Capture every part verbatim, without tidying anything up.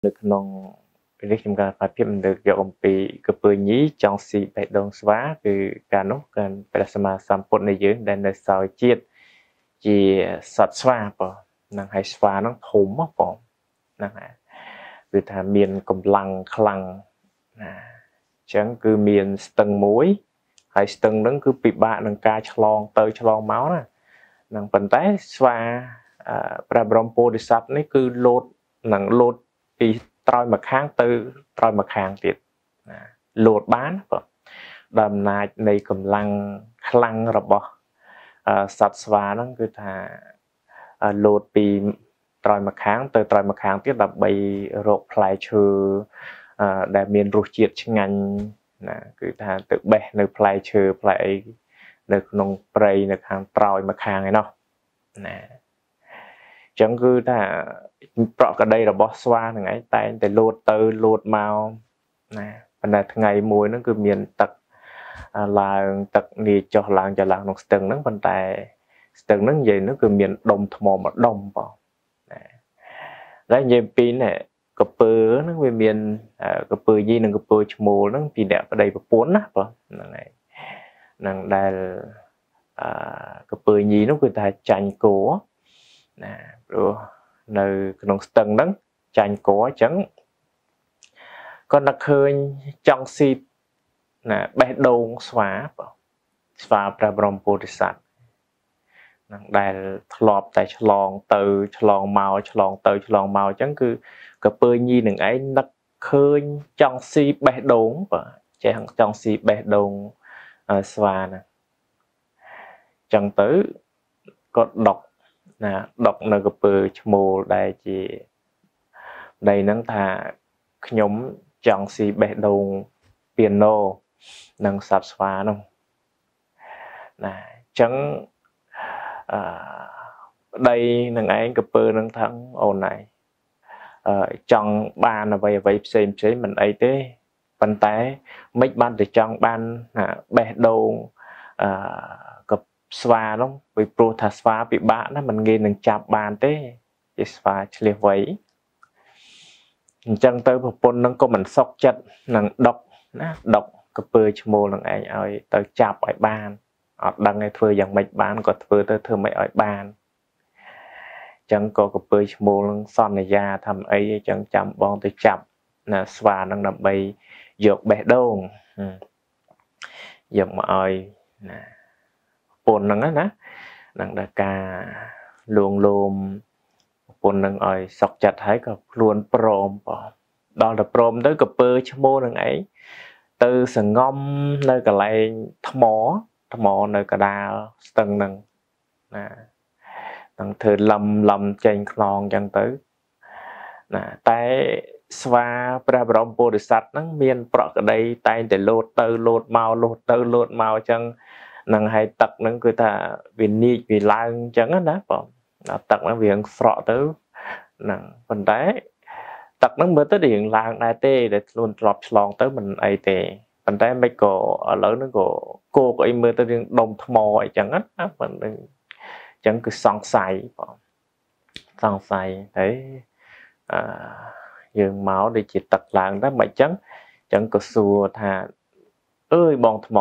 នៅក្នុងនេះខ្ញុំការប្រៀបធៀបទៅយកអំពីកពើញីចង់ស៊ីបេះដូងស្វាគឺការនោះការព្រះសម្មាសម្ពុទ្ធនៃយើងដែលនៅសោយជាតិជាសត្វស្វាបងនឹងឲ្យស្វានឹងធំបងហ្នឹងហើយគឺថាមានកម្លាំងខ្លាំងណាអញ្ចឹងគឺមានស្ទឹងមួយហើយស្ទឹងហ្នឹងគឺពិបាកនឹងការឆ្លងទៅឆ្លងមកណានឹងប៉ុន្តែស្វាព្រះបរមពោធិសត្វនេះគឺលោតនឹងលោតពីត្រោយមកខាងទៅត្រោយមកខាងទៀតណាលោតបានបងដោយអំណាចនៃកម្លាំងខ្លាំងរបស់សត្វស្វាហ្នឹងគឺថាលោតពីត្រោយមកខាងទៅត្រោយមកខាងទៀតដើម្បីរកផ្លែឈើដែលមានរសជាតិឆ្ងាញ់ណាគឺថាទៅបេះនៅផ្លែឈើផ្លែអីនៅក្នុងព្រៃនៅខាងត្រោយមកខាងឯណោះណាអញ្ចឹងគឺថាប្រកក្តីរបស់ស្វាហ្នឹងឯងតែងតែលោតទៅលោតមកណាប៉ុន្តែថ្ងៃមួយហ្នឹងគឺមានទឹកឡើងទឹកនាចុះឡើងចុះឡើងក្នុងស្ទឹងហ្នឹងប៉ុន្តែស្ទឹងហ្នឹងនិយាយហ្នឹងគឺមានដុំថ្មមួយដុំបងណាហើយនិយាយពីនេះកពើហ្នឹងវាមានកពើយីនិងកពើឈ្មោលហ្នឹងពីអ្នកប្តីប្រពន្ធណាបងហ្នឹងហើយនឹងដែលអឺកពើញីនោះគឺថាចាញ់គោណាព្រោះនៅក្នុងស្ទឹងហ្នឹងចាញ់គោអញ្ចឹងគាត់នឹកឃើញចង់ស៊ីណាបេះដូងស្វាបងស្វាព្រះបរមពោធិសត្វនឹងដែលធ្លាប់តែឆ្លងទៅឆ្លងមកឆ្លងទៅឆ្លងមកអញ្ចឹងគឺកពើញីនឹងឯងនឹកឃើញចង់ស៊ីបេះដូងបាទចេះចង់ស៊ីបេះដូងស្វាណាអញ្ចឹងទៅគាត់ដកណាដកនៅកពើឈ្មោលដែលជាដីហ្នឹងថាខ្ញុំចង់ស៊ីបេះដូងពីណូនិងសត្វស្វានោះណាអញ្ចឹងអឺប្តីនឹងឯងកពើនឹងថាអូនឯងអឺចង់បានអ្វីអ្វីផ្សេងផ្សេងមិនអីទេប៉ុន្តែមិនបានទៅចង់បានបេះដូងអឺស្វានោះពីព្រោះថាស្វាពិបាកណាមិនងាយនឹងចាប់បានទេជាស្វាឆ្លៀសវៃអញ្ចឹងទៅប្រពន្ធនឹងក៏មិនសុខចិត្តនឹងដកណាដកកពើឈ្មោលនឹងឯងឲ្យទៅចាប់ឲ្យបានអត់ដឹងឲ្យធ្វើយ៉ាងម៉េចបានក៏ធ្វើទៅធ្វើម៉េចឲ្យបានអញ្ចឹងក៏កពើឈ្មោលនឹងសន្យាថាអីអញ្ចឹងចាំបងទៅចាប់ណាស្វានឹងដើម្បីយកបេះដូងយកមកឲ្យណាប្រពន្ធហ្នឹងណានឹងដល់ការលួងលោមប្រពន្ធនឹងឲ្យសុកចិត្តហើយក៏ខ្លួនព្រមបងដល់ទៅព្រមទៅកពើឈ្មោលនឹងឯងទៅសងំនៅកន្លែងថ្មថ្មនៅកដាលស្ទឹងហ្នឹងណានឹងធ្វើលំលំចេញខ្នងអញ្ចឹងទៅណាតែស្វាព្រះបរមពោធិសត្វហ្នឹងមានប្រកក្តីតែងតែលោតទៅលោតមកលោតទៅលោតមកអញ្ចឹងនឹងឲ្យទឹកហ្នឹងគឺថាវានីកវាឡើងអញ្ចឹងណាបងដល់ទឹកហ្នឹងវាស្រក់ទៅហ្នឹងប៉ុន្តែទឹកហ្នឹងមើលទៅរៀងឡើងដែរទេដែលខ្លួនធ្លាប់ឆ្លងទៅមិនអីទេប៉ុន្តែមិនក៏ឥឡូវហ្នឹងក៏គោកអីមើលទៅរៀងដុំថ្មអីចឹងណាប៉ុន្តែអញ្ចឹងគឺសង្ស័យបងសង្ស័យហើយអឺយើងមកដូចជាទឹកឡើងតែមិនអញ្ចឹងអញ្ចឹងក៏សួរថាអើយបងថ្ម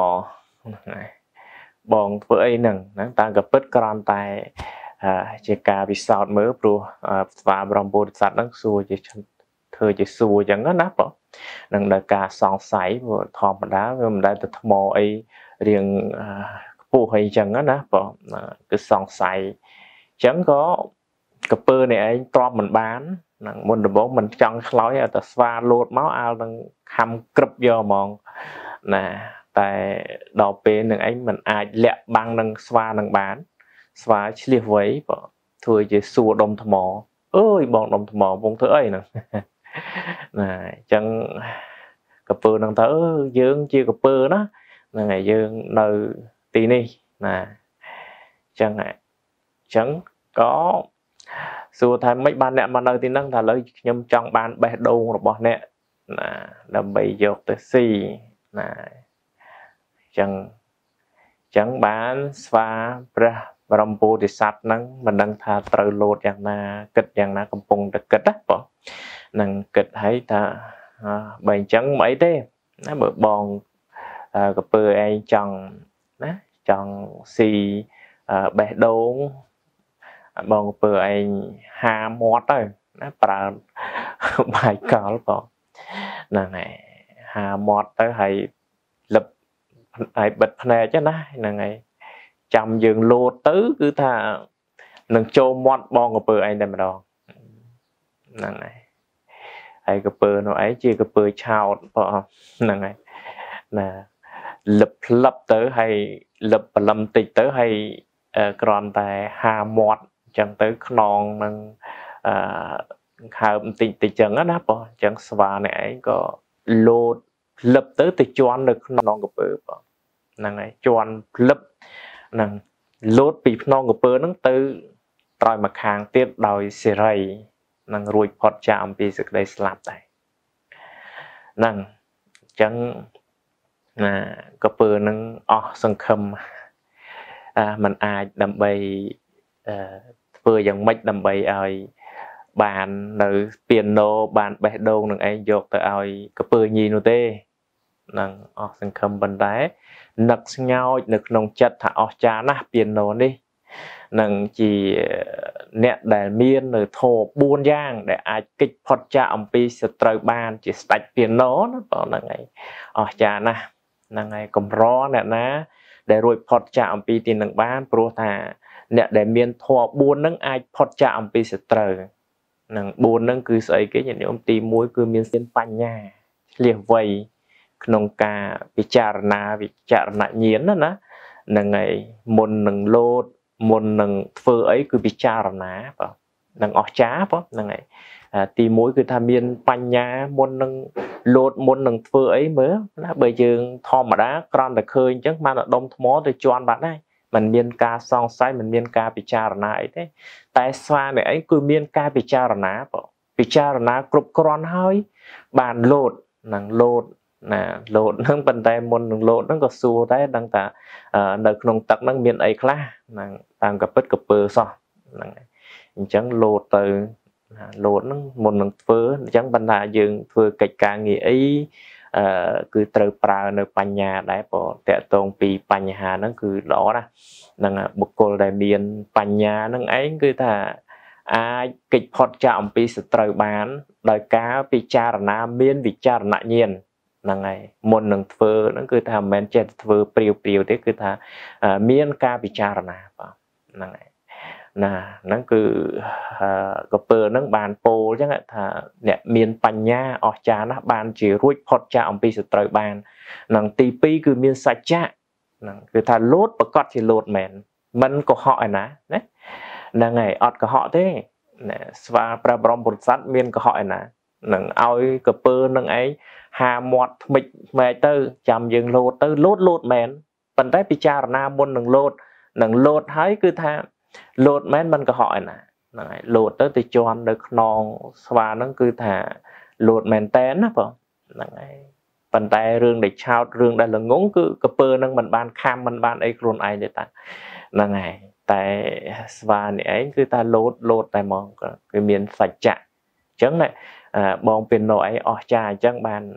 បងធ្វើអីហ្នឹងហ្នឹងតាំងក៏ពិតក្រាន់តែជាការវិសោធន៍មើលព្រោះស្វាបរមពុទ្ធសាសនាហ្នឹងសួរជាធ្វើជាសួរអញ្ចឹងណាបងនឹងដល់ការសង្ស័យព្រោះធម្មតាវាមិនដែលទៅថ្មអីរៀងខ្ពស់អីអញ្ចឹងណាបងគឺសង្ស័យអញ្ចឹងក៏កពើនេះឯងទ្រាំមិនបាននឹងមុនដំបូងមិនចង់ឆ្លោយឲ្យតែស្វាលោតមកអាលនឹងខំក្រឹបយកហ្មងណាតែដល់ពេលនឹងឯងមិនអាចលាក់បាំងនឹងស្វានឹងបានស្វាឆ្លៀសវៃបើធ្វើជាសួរដុំថ្មអើយបងដុំថ្មបងធ្វើអីហ្នឹងណាអញ្ចឹងកពើនឹងទៅយើងជាកពើណាហ្នឹងហើយយើងនៅទីនេះណាអញ្ចឹងអញ្ចឹងក៏សួរថាមិនបានអ្នកមកនៅទីហ្នឹងថាឥឡូវខ្ញុំចង់បានបេះដូងរបស់អ្នកណាដើម្បីយកទៅស៊ីណាចឹងចឹងបានស្វាព្រះបរមពោធិសត្វហ្នឹងមិនដឹងថាត្រូវលោតយ៉ាងណាគិតយ៉ាងណាកំពុងតែគិតណាបង năng kịch thấy ta bài trắng mấy thế nó bờ bòn cái bờ ai chọn nè chọn xì bè đốn bòn bờ ai hà mót rồi nó bà bài cỏ còn nè này hà mót tới hay lập hay bật này chứ nè nè ngày chăm dừng lô tứ cứ thà nâng châu mót bòn cái bờ ai đây mà đòn nè này hay cái bờ nó ấy chia cái bờ chào bỏ nè này nè lập lập tới hay lập lâm tịch tới hay còn tại hà mót chẳng tới non nâng hà tịch tịch chẳng á bỏ chẳng xóa này có lô lập tới tịch choan được non cái bờ bỏ nè này choan lập nè lốt bị non cái bờ nó từ rồi mà hàng tiếp đòi xì rầy năng ruồi phật chạm bị sự đây slap này năng chẳng là có bờ năng o sân khâm à mình ai đầm bầy vừa dần mấy đầm bầy ai bàn nữ piano bàn bè đô năng ai dột tới ai có bờ nhì nô tê năng o sân khâm bên đáy nực nhau nực nông chất thả o cha na piano đi năng chỉ nẹt đại miên ở thổ buôn giang để ai kích phật cha ông pi sẽ trời ban chỉ sạch piano nó bảo là ngày ở cha na là ngày cầm rõ nè ná để rồi phật cha ông pi tiền năng ban pro thà nẹt đại miên thổ buôn nâng ai phật cha ông pi sẽ trời năng buôn nâng cứ sấy cái những ông ti muối cứ miên xin pan nhà liền vầy nông ca vichara vichara nhiên đó nè là ngày môn nâng lô môn nâng phơ ấy cứ bị cha rồi ná vào nâng ở chá vào nâng này tì mối cứ tham miên pan nhà môn nâng lột môn nâng phơ ấy mới nó bây giờ thò mà đá con được khơi chắc mà nó đông mó để choan bạn này mình miên ca song sai mình miên ca bị cha rồi ná ấy thế tại xoa này ấy cứ miên ca bị cha rồi ná vào bị cha rồi ná cục con hơi bàn lột nâng lột nè lột nâng bàn tay môn nâng lột nó có xua đấy đang ta nâng nông tật nâng miên ấy khá nâng tăng gặp bất cập bơ so chẳng lột từ lột nó một lần phớ chẳng ban là dừng vừa kịch cả nghĩa ấy cứ từ prao nơi pan nhà đấy bỏ tệ tôn pi pan nhà nó cứ đó nè nâng một cô đại miền pan nhà nâng ấy cứ thà ai kịch phật trọng pi sự từ bán đời cá pi cha là miên bị cha là nhiên nâng này một lần phớ nó cứ thà men chết phớ priu priu thế cứ thà miên ca bị cha là nè nè nó cứ có bờ nó bàn pô chứ thà nè miền pan nha ở cha nó bàn chỉ ruột phật cha ông pi sự trời bàn nằng tì pi cứ miền sạch cha nằng cứ thà lốt và cọt thì lốt mền mình có họ nè đấy nè ngày ọt có họ thế nè và pra brom bột sắt miền có họ nè nằng ao có bờ nằng ấy hà mọt mịch mẹ tư chầm dừng lốt tư lốt lốt mền phần đấy pi cha là môn nằng lốt nằng lốt thấy cứ thà lột mấy mình có hỏi nè lột tới từ tròn được non và nó cứ thả lột mền tên á phải bàn tay rương để trao rương đây là ngốn cứ cặp bơ nâng mình ban kham mình ban ấy luôn ai để ta là ngày tại và này cứ ta lột lột tại mong cái miền sạch chạ chẳng này bong pin nội ở trà chẳng bàn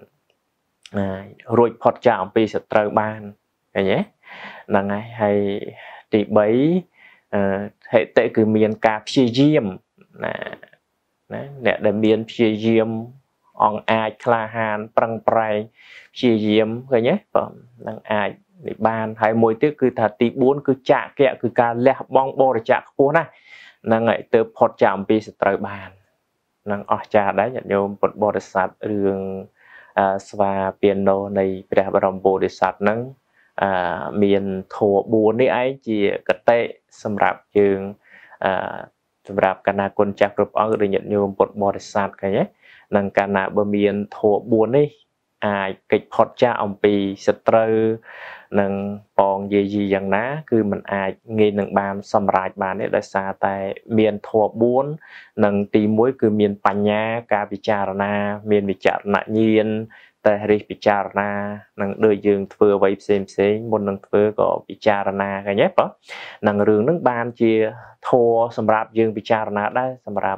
rồi phật chạm pi sẽ trời ban cái nhé là ngày hay tỷ bấy hệ tệ cứ miền cà phê diêm nè nè để miền phê diêm on ai kla han prang prai phê diêm cái nhé năng ai để ban hai môi tiếc cứ thà tỷ bốn cứ chạ kẹ cứ ca lẹ bong bo để chạ phố này năng ngày từ phật chạm pi sẽ trời ban năng ở trà đấy nhận nhôm một bồ đề sát đường và piano này để bảo bồ đề sát nắng miền thổ buồn đấy ấy chỉ cái tệ xâm nhập trường xâm nhập cả na quân chắc rụp ở được nhận nhôm một bồ đề sát cái nhé năng cả na bờ miền thổ buồn đấy ai kịch phật cha ông pi sệt trơ năng bòn gì gì dạng ná cứ mình ai nghe năng bàn xâm nhập bàn đấy là xa tại miền thổ buồn năng tì muối cứ miền pan nha ca vichara miền vichara nhiên tại ri vichara năng đời dương thừa vậy xem xem một năng thừa có vichara cái nhé đó năng rừng nước ban chia thô xâm nhập dương vichara đây xâm nhập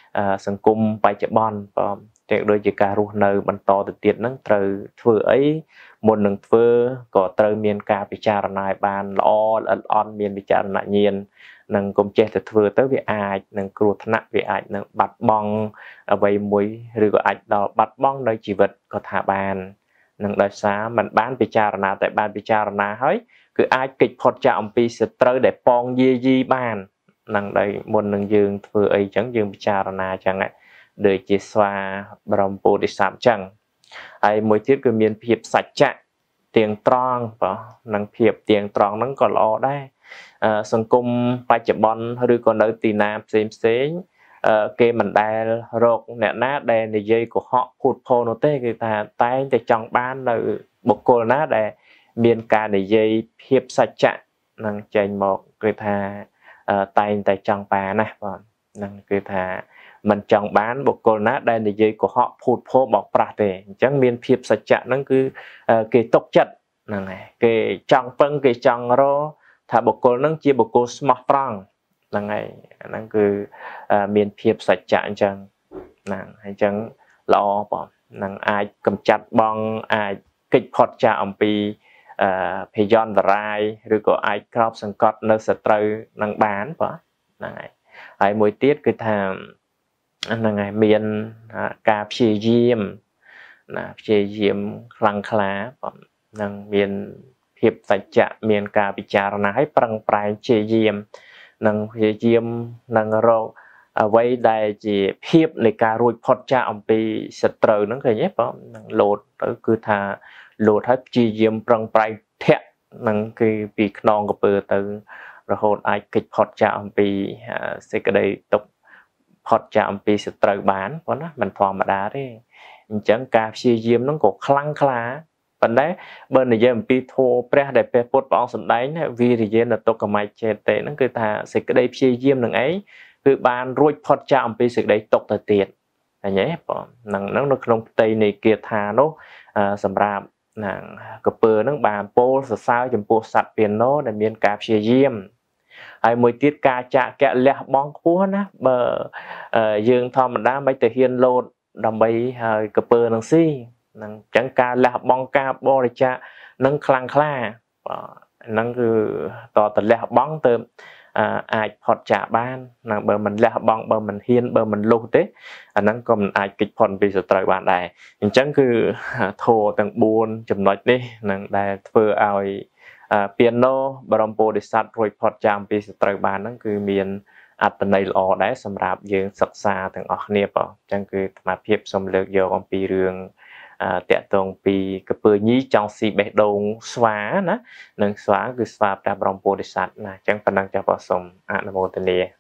សង្គមបច្ចុប្បន្នបងទាំងដូចជាការរស់នៅបន្តទៅទៀតហ្នឹងត្រូវធ្វើអីមុននឹងធ្វើក៏ត្រូវមានការពិចារណាឲ្យបានល្អល្អិតល្អន់មានវិចារណញ្ញាណនឹងកុំចេះតែធ្វើទៅវាអាចនឹងគ្រោះថ្នាក់វាអាចនឹងបាត់បង់អ្វីមួយឬក៏អាចដល់បាត់បង់នៅជីវិតក៏ថាបាននឹងដោយសារมันបានពិចារណាតែបានពិចារណាហើយគឺអាចគេចផុតចាកអំពីសត្រូវដែលពងយាយីបាននឹងដោយមុននឹងយើងធ្វើអីចឹងយើងពិចារណាចឹងដូចជាស្វាបរមពោធិសត្វចឹងហើយមួយទៀតគឺមានភាពសច្ចៈទៀងត្រង់បងនឹងភាពទៀងត្រង់ហ្នឹងក៏ល្អដែរសង្គមបច្ចុប្បន្នឬក៏នៅទីណាផ្សេងផ្សេងគេមិនដែលរកអ្នកណាដែលនិយាយកុហកភូតភរនោះទេគឺថាតែងតែចង់បាននៅបុគ្គលណាដែលមានការនិយាយភាពសច្ចៈនឹងចេញមកគឺថាតែងតែចង់បានណាបងនឹងគឺថាមិនចង់បានបុគ្គលណាដែលនិយាយកុហកភូតភរបោកប្រាស់ទេអញ្ចឹងមានភាពសច្ចៈហ្នឹងគឺគេទុកចិត្តហ្នឹងហើយគេចង់ពឹងគេចង់រកថាបុគ្គលហ្នឹងជាបុគ្គលស្មោះត្រង់ហ្នឹងហើយហ្នឹងគឺមានភាពសច្ចៈអញ្ចឹងហ្នឹងហើយអញ្ចឹងល្អបងនឹងអាចកម្ចាត់បងអាចគេចផុតចាកអំពីអឺភយន្តរាយឬក៏អាចក្របសង្កត់នៅសត្រូវនឹងបានបងហ្នឹងហើយហើយមួយទៀតគឺថាហ្នឹងហើយមានការព្យាយាមណាព្យាយាមខ្លាំងក្លាបងនឹងមានភាពសច្ចៈមានការពិចារណាឲ្យប្រឹងប្រែងព្យាយាមនឹងព្យាយាមនឹងរកអ្វីដែលជាភាពនៃការរួចផុតចាកអំពីសត្រូវហ្នឹងឃើញទេបងនឹងលោតទៅគឺថាលោតឲ្យព្យាយាមប្រឹងប្រែងធាក់នឹងគឺពីខ្នងកពើទៅរហូតអាចគេចផុតចាកអំពីសេចក្តីទុក្ខផុតចាកអំពីសត្រូវបានប៉ុណ្ណាមិនធម្មតាទេអញ្ចឹងការព្យាយាមហ្នឹងក៏ខ្លាំងក្លាប៉ុន្តែបើនិយាយអំពីធម៌ព្រះដែលព្រះពុទ្ធព្រះអង្គសម្ដែងវិរិយេណទុក្ខមច្ឆេតិហ្នឹងគឺថាសេចក្តីព្យាយាមនឹងឯងគឺបានរួចផុតចាកអំពីសេចក្តីទុក្ខទៅទៀតឃើញទេបងហ្នឹងនៅក្នុងផ្ទៃនៃគាថានោះសម្រាប់ណាកពើហ្នឹងបានពោលសរសើរចំពោះសត្វពាណោដែលមានការព្យាយាមហើយមួយទៀតការចាក់កៈលះបង់ខ្ពស់ណាបើយើងធម្មតាមិនទៅហ៊ានលោតដើម្បីហើយកពើនឹងស៊ីហ្នឹងអញ្ចឹងការលះបង់ការបរិច្ចាគនឹងខ្លាំងក្លាហ្នឹងគឺតតលះបង់ទៅអាចផុតចាកបានណាបើមិនលះបង់បើមិនហ៊ានបើមិនលុះទេអាហ្នឹងក៏មិនអាចគេចផុតពីសត្រូវបានដែរអញ្ចឹងគឺធម៌ទាំងបួនចំណុចនេះនឹងដែលធ្វើឲ្យពាណោបរមពោធិសត្វរួចផុតចាកពីសត្រូវបានហ្នឹងគឺមានអត្តន័យល្អដែរសម្រាប់យើងសិក្សាទាំងអស់គ្នាបងអញ្ចឹងគឺអាត្មាភាពសូមលើកយកអំពីរឿងតាក់ទងពីកពើញីចង់ស៊ីបេះដូងស្វាណានិងស្វាគឺស្វាព្រះបរមពោធិសត្វណាអញ្ចឹងប៉ុណ្ណឹងចាស់បងសូមអនុមោទនា